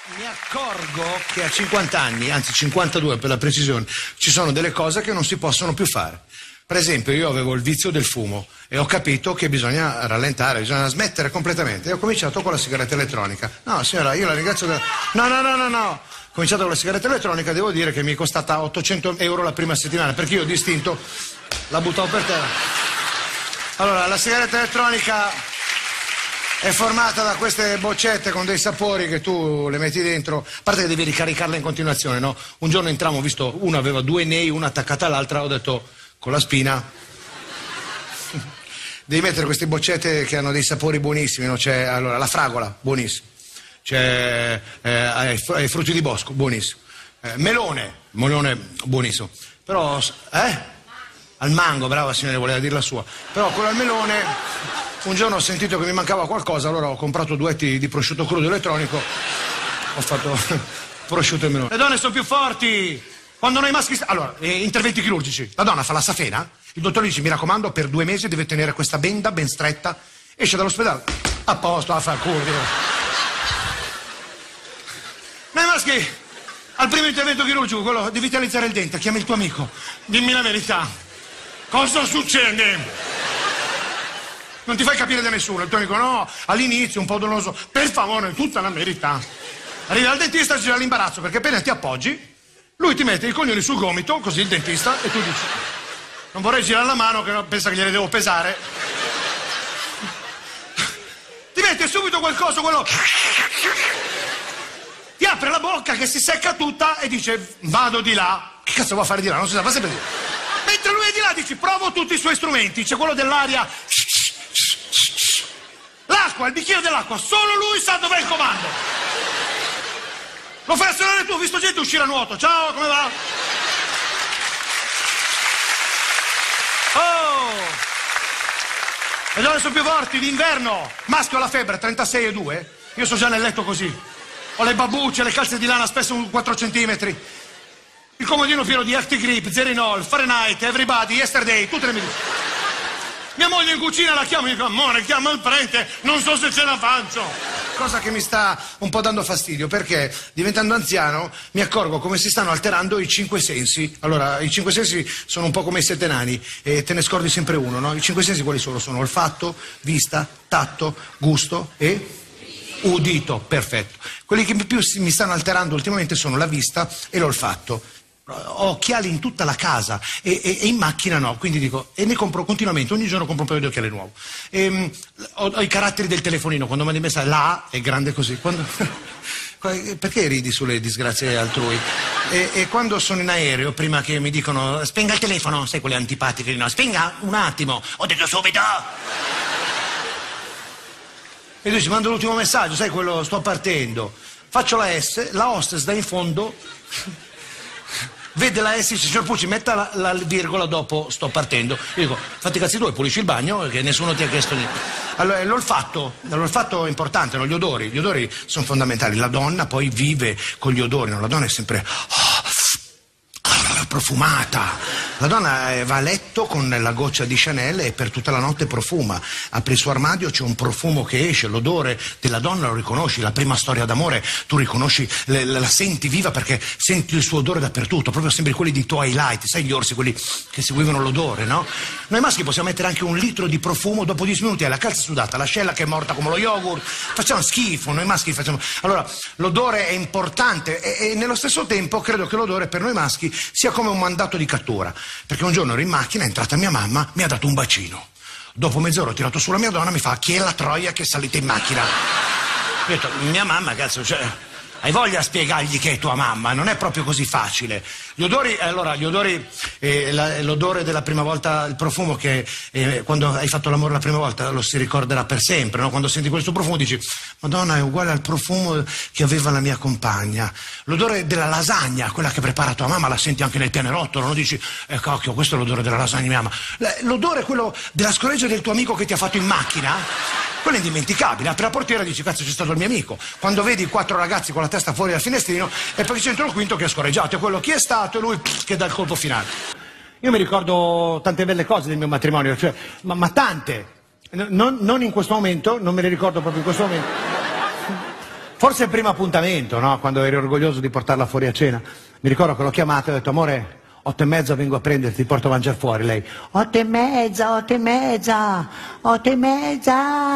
Mi accorgo che a 50 anni, anzi 52 per la precisione, ci sono delle cose che non si possono più fare. Per esempio, io avevo il vizio del fumo e ho capito che bisogna rallentare, bisogna smettere completamente. E ho cominciato con la sigaretta elettronica. No, signora, io la ringrazio. No. Ho cominciato con la sigaretta elettronica, devo dire che mi è costata 800 euro la prima settimana, perché io distinto la buttavo per terra. Allora, la sigaretta elettronica è formata da queste boccette con dei sapori che tu le metti dentro, a parte che devi ricaricarla in continuazione, no? Un giorno entrammo, ho visto, una aveva 2 nei, una attaccata all'altra, ho detto, con la spina, devi mettere queste boccette che hanno dei sapori buonissimi, no? C'è, allora, la fragola, buonissimo, c'è i frutti di bosco, buonissimo, melone, buonissimo, però, al mango, brava signora, voleva dire la sua, però quello al melone... Un giorno ho sentito che mi mancava qualcosa, allora ho comprato 2 etti di prosciutto crudo elettronico, ho fatto prosciutto e melone. Le donne sono più forti! Quando noi maschi... Allora, interventi chirurgici. La donna fa la safena, il dottore dice, mi raccomando, per 2 mesi deve tenere questa benda ben stretta, esce dall'ospedale, a posto, a far curvi. Noi maschi, al primo intervento chirurgico, quello di vitalizzare il dente, chiami il tuo amico, dimmi la verità, cosa succede? Non ti fai capire da nessuno, il tuo amico no, all'inizio un po' doloroso, per favore, tutta la verità. Arrivi al dentista e c'è l'imbarazzo, perché appena ti appoggi, lui ti mette i coglioni sul gomito, così il dentista, e tu dici, non vorrei girare la mano, che pensa che gliele devo pesare. Ti mette subito qualcosa, quello... Ti apre la bocca che si secca tutta e dice, vado di là. Che cazzo vuoi fare di là? Non si sa, fa sempre di là. Mentre lui è di là, dici, provo tutti i suoi strumenti, c'è quello dell'aria... L'acqua, il bicchiere dell'acqua, solo lui sa dov'è il comando. Lo fai azionare tu, ho visto gente uscire a nuoto. Ciao, come va? Oh! Le donne sono più forti, d'inverno. Maschio alla febbre, 36,2. Io sono già nel letto così. Ho le babbucce, le calze di lana spesso 4 centimetri. Il comodino pieno di Actigrip, Zerinol, Fahrenheit, Everybody, Yesterday, tutte le medicine. Mia moglie in cucina la chiamo e mi dice, amore, chiama il prete, non so se ce la faccio. Cosa che mi sta un po' dando fastidio, perché diventando anziano mi accorgo come si stanno alterando i 5 sensi. Allora, i 5 sensi sono un po' come i 7 nani e te ne scordi sempre uno, no? I 5 sensi quali sono? Sono olfatto, vista, tatto, gusto e... udito, perfetto. Quelli che più mi stanno alterando ultimamente sono la vista e l'olfatto. Ho occhiali in tutta la casa e in macchina no, quindi dico, e ne compro continuamente, ogni giorno compro un paio di occhiali nuovo. Ho i caratteri del telefonino, quando mandi messaggio, la A è grande così. Perché ridi sulle disgrazie altrui? E quando sono in aereo, prima che mi dicono, spenga il telefono, sai quelle antipatiche, no, spenga un attimo, ho detto subito. E lui ci manda l'ultimo messaggio, sai quello, sto partendo. Faccio la S, la hostess da in fondo... Vede la S, signor Pucci, metta la virgola dopo sto partendo. Io dico, fatti i cazzi tuoi, pulisci il bagno, che nessuno ti ha chiesto niente. Allora, l'olfatto è importante, no? Gli odori sono fondamentali. La donna poi vive con gli odori, no? La donna è sempre profumata. La donna va a letto con la goccia di Chanel e per tutta la notte profuma. Apri il suo armadio, c'è un profumo che esce, l'odore della donna lo riconosci, la prima storia d'amore tu riconosci, la senti viva perché senti il suo odore dappertutto, proprio sembri quelli di Twilight, sai gli orsi, quelli che seguivano l'odore, no? Noi maschi possiamo mettere anche 1 litro di profumo, dopo 10 minuti hai la calza sudata, l'ascella che è morta come lo yogurt, facciamo schifo, noi maschi facciamo... Allora, l'odore è importante e nello stesso tempo credo che l'odore per noi maschi sia come un mandato di cattura. Perché un giorno ero in macchina, è entrata mia mamma, mi ha dato un bacino. Dopo mezz'ora ho tirato su la mia donna, mi fa, chi è la troia che è salita in macchina? Ho detto, mia mamma, cazzo, cioè, hai voglia a spiegargli che è tua mamma? Non è proprio così facile. Gli odori, l'odore della prima volta, il profumo che quando hai fatto l'amore la prima volta lo si ricorderà per sempre, no? Quando senti questo profumo dici, Madonna, è uguale al profumo che aveva la mia compagna. L'odore della lasagna, quella che prepara tua mamma, la senti anche nel pianerottolo, no? Dici, cacchio, questo è l'odore della lasagna di mia mamma. L'odore, quello della scoreggia del tuo amico che ti ha fatto in macchina, quello è indimenticabile. Apri la portiera e dici, cazzo, c'è stato il mio amico. Quando vedi 4 ragazzi con la testa fuori dal finestrino è perché c'è il quinto che è scorreggiato, è quello chi è stato e lui che dà il colpo finale. Io mi ricordo tante belle cose del mio matrimonio, cioè, ma tante. Non in questo momento, non me le ricordo proprio in questo momento. Forse il primo appuntamento, no? Quando eri orgoglioso di portarla fuori a cena. Mi ricordo che l'ho chiamata e ho detto, amore, 8:30 vengo a prenderti, ti porto a mangiare fuori. Lei, 8:30, 8:30, 8:30.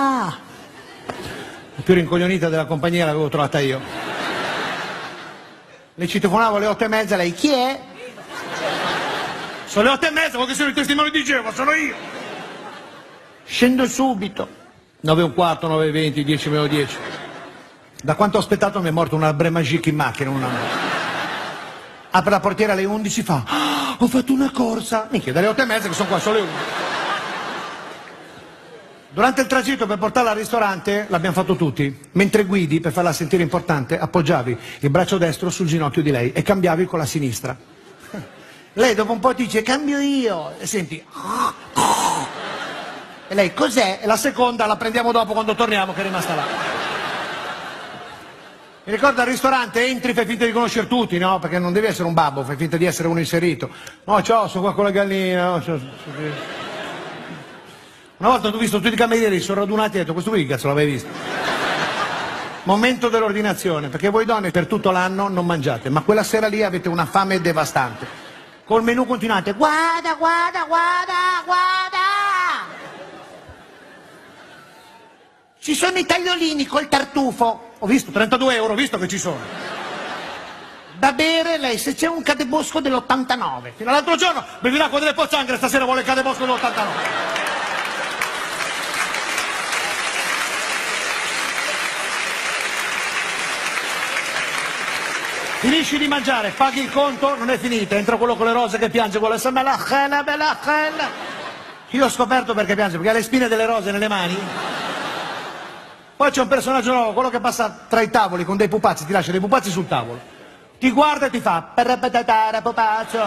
La più rincoglionita della compagnia l'avevo trovata io. Le citofonavo alle 8:30, lei, chi è? Sono le 8:30, perché sono i testimoni di Geova, sono io. Scendo subito. 9:15, 9:20, 10:10. Da quanto ho aspettato mi è morto una Bremagic in macchina. Apre la portiera alle 11, fa, ho fatto una corsa. Minchia, dalle 8:30 che sono qua, sono le 11. Durante il tragitto per portarla al ristorante, l'abbiamo fatto tutti. Mentre guidi, per farla sentire importante, appoggiavi il braccio destro sul ginocchio di lei e cambiavi con la sinistra. Lei dopo un po' ti dice, cambio io. E senti... E lei, cos'è? E la seconda la prendiamo dopo quando torniamo, che è rimasta là. Mi ricordo al ristorante, entri, fai finta di conoscere tutti, no? Perché non devi essere un babbo, fai finta di essere uno inserito. No, ciao, sono qua con la gallina. No, ciao. Una volta ho visto tutti i camerieri, sono radunati e ho detto, questo qui che cazzo l'avevi visto? Momento dell'ordinazione, perché voi donne per tutto l'anno non mangiate, ma quella sera lì avete una fame devastante. Col menù continuate, guarda, guarda, guarda, guarda! Ci sono i tagliolini col tartufo. Ho visto, 32 euro, ho visto che ci sono. Da bere, lei, se c'è un cadebosco dell'89. Fino all'altro giorno, bevi l'acqua delle pozzanghere, stasera vuole il cadebosco dell'89. Finisci di mangiare, paghi il conto, non è finita. Entra quello con le rose che piange, vuole essere bella bella bella. Io ho scoperto perché piange, perché ha le spine delle rose nelle mani. Poi c'è un personaggio nuovo, quello che passa tra i tavoli con dei pupazzi, ti lascia dei pupazzi sul tavolo. Ti guarda e ti fa, perrepetatara pupazzo.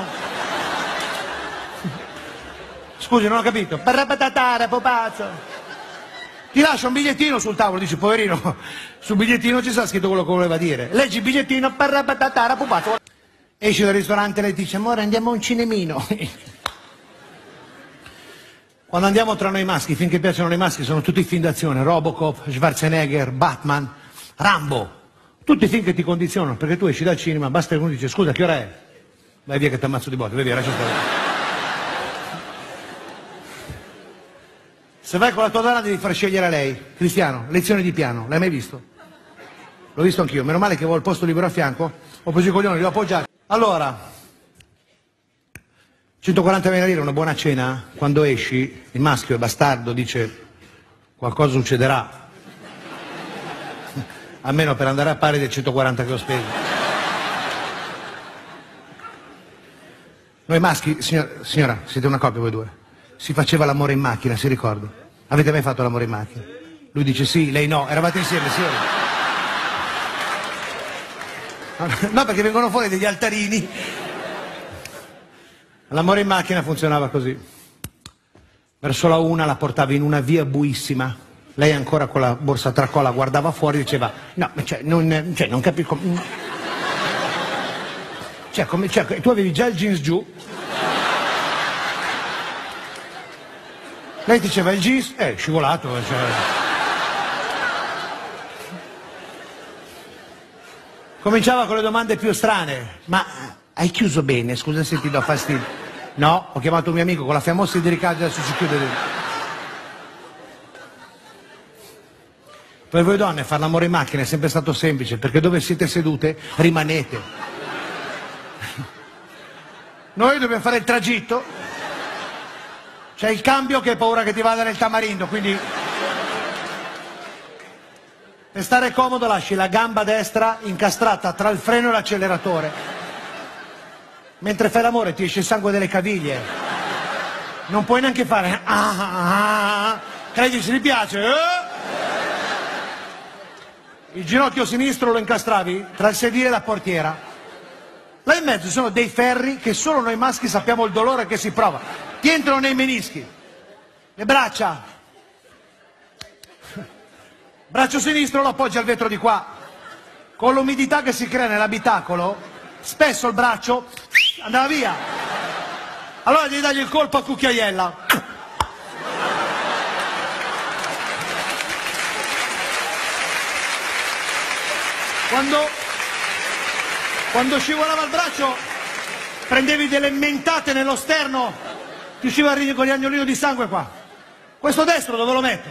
Scusi, non ho capito. Perrepetatara pupazzo. Ti lascia un bigliettino sul tavolo, dici, poverino, sul bigliettino ci sta scritto quello che voleva dire. Leggi il bigliettino, perrepetatara pupazzo. Esci dal ristorante e lei ti dice, amore, andiamo a un cinemino. Quando andiamo tra noi maschi, finché piacciono noi maschi, sono tutti film d'azione, Robocop, Schwarzenegger, Batman, Rambo, tutti film che ti condizionano, perché tu esci dal cinema, basta che uno dice, scusa, che ora è? Vai via che ti ammazzo di botte, vai via, lascia stare. Se vai con la tua donna devi far scegliere a lei. Cristiano, lezione di piano, l'hai mai visto? L'ho visto anch'io, meno male che avevo il posto libero a fianco, ho preso i coglioni, li ho appoggiati. Allora... 140.000 lire, una buona cena, quando esci, il maschio è bastardo, dice qualcosa succederà, almeno per andare a pari del 140 che ho speso. Noi maschi, signora, siete una coppia voi due, si faceva l'amore in macchina, si ricorda? Avete mai fatto l'amore in macchina? Lui dice sì, lei no, eravate insieme, sì. No, perché vengono fuori degli altarini. L'amore in macchina funzionava così. Verso la 1 la portavi in una via buissima. Lei ancora con la borsa tracolla guardava fuori e diceva no, non capisco. Tu avevi già il jeans giù. Lei diceva il jeans, scivolato. Cominciava con le domande più strane. Ma hai chiuso bene? Scusa se ti do fastidio. No, ho chiamato un mio amico con la fiamma idrica, adesso si chiude dentro. Per voi donne fare l'amore in macchina è sempre stato semplice, perché dove siete sedute rimanete. Noi dobbiamo fare il tragitto. C'è il cambio che hai paura che ti vada nel tamarindo, quindi per stare comodo lasci la gamba destra incastrata tra il freno e l'acceleratore. Mentre fai l'amore ti esce il sangue delle caviglie. Non puoi neanche fare credi se ti piace? Il ginocchio sinistro lo incastravi tra il sedile e la portiera. Là in mezzo ci sono dei ferri che solo noi maschi sappiamo il dolore che si prova. Ti entrano nei menischi. Le braccia. Braccio sinistro lo appoggi al vetro di qua. Con l'umidità che si crea nell'abitacolo, spesso il braccio andava via. Allora devi dargli il colpo a cucchiaiella. Quando scivolava il braccio, prendevi delle mentate nello sterno, ti usciva con gli agnolini di sangue qua. Questo destro dove lo metto?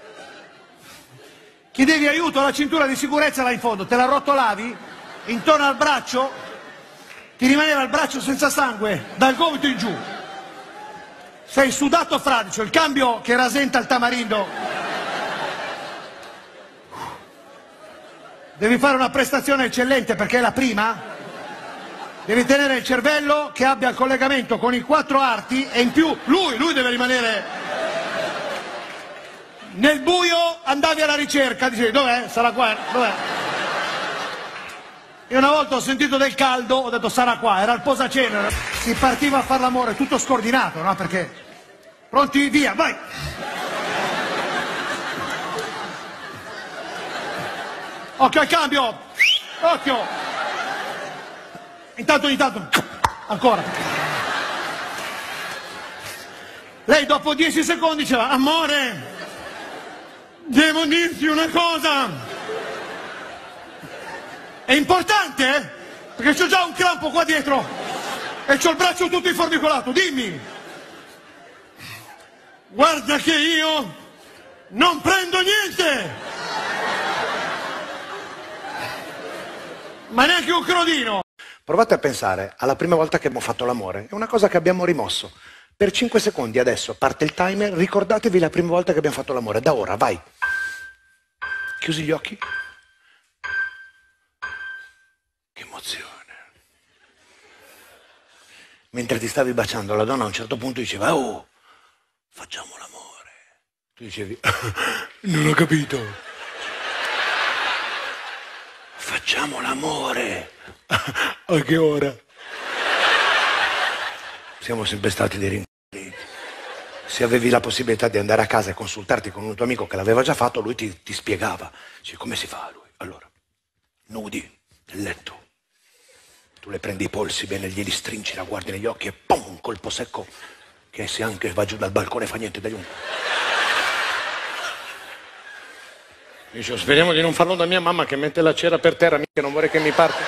Chiedevi aiuto alla cintura di sicurezza là in fondo, te la rotolavi intorno al braccio, ti rimaneva il braccio senza sangue dal gomito in giù. Sei sudato fradicio, il cambio che rasenta il tamarindo. Devi fare una prestazione eccellente perché è la prima. Devi tenere il cervello che abbia il collegamento con i 4 arti e in più lui deve rimanere nel buio. Andavi alla ricerca, dicevi dov'è? Sarà qua, dov'è? E una volta ho sentito del caldo, ho detto sarà qua, era il posacenere. Si partiva a far l'amore tutto scordinato, no? Perché pronti, via, vai! Occhio al cambio! Occhio! Intanto ogni tanto, ancora. Lei dopo 10 secondi diceva, amore, devo dirti una cosa. È importante, eh? Perché c'ho già un crampo qua dietro e c'ho il braccio tutto informicolato, dimmi. Guarda che io non prendo niente. Ma neanche un crodino. Provate a pensare alla prima volta che abbiamo fatto l'amore. È una cosa che abbiamo rimosso. Per 5 secondi adesso parte il timer. Ricordatevi la prima volta che abbiamo fatto l'amore. Da ora, vai. Chiusi gli occhi. Che emozione. Mentre ti stavi baciando, la donna a un certo punto diceva, oh, facciamo l'amore. Tu dicevi, non ho capito. Facciamo l'amore. A che ora? Siamo sempre stati dei rincoglioniti. Se avevi la possibilità di andare a casa e consultarti con un tuo amico che l'aveva già fatto, lui ti spiegava. Dice, come si fa lui? Allora, nudi nel letto. Tu le prendi i polsi bene, glieli stringi, la guardi negli occhi e pum, un colpo secco che se anche va giù dal balcone fa niente dagli un. Dice, speriamo di non farlo da mia mamma che mette la cera per terra, mica non vorrei che mi parte.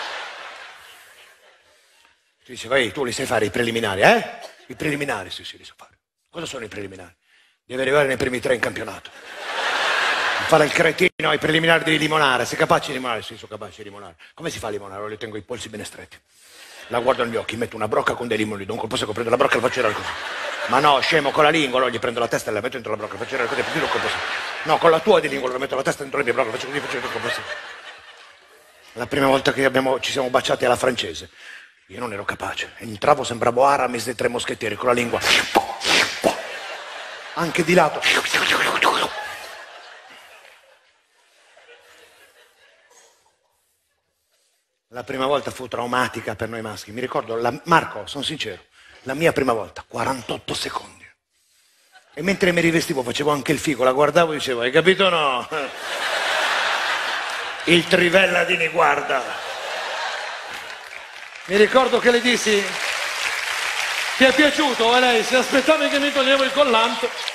Ti dice, vai, tu li sai fare i preliminari, eh? I preliminari, sì, li so fare. Cosa sono i preliminari? Devi arrivare nei primi 3 in campionato. Fare il cretino, ai preliminari devi limonare. Sei capace di limonare? Sì, sono capace di limonare. Come si fa a limonare? Io tengo i polsi bene stretti. La guardo negli occhi, metto una brocca con dei limoni, do un colpo secco, prendo la brocca e la faccio girare così. Ma no, scemo, con la lingua, no, gli prendo la testa e la metto dentro la brocca, faccio girare così, più un colpo secco. No, con la tua di lingua, la metto la testa dentro le mie brocche, faccio così, faccio un colpo secco. La prima volta che ci siamo baciati alla francese, io non ero capace. Entravo, sembravo Aramis dei 3 moschettieri, con la lingua. Anche di lato. La prima volta fu traumatica per noi maschi. Mi ricordo, Marco, sono sincero, la mia prima volta, 48 secondi. E mentre mi rivestivo facevo anche il figo, la guardavo e dicevo, hai capito o no? Il Trivelladini guarda. Mi ricordo che le dissi, ti è piaciuto? E lei, se aspettavi che mi toglievo il collante...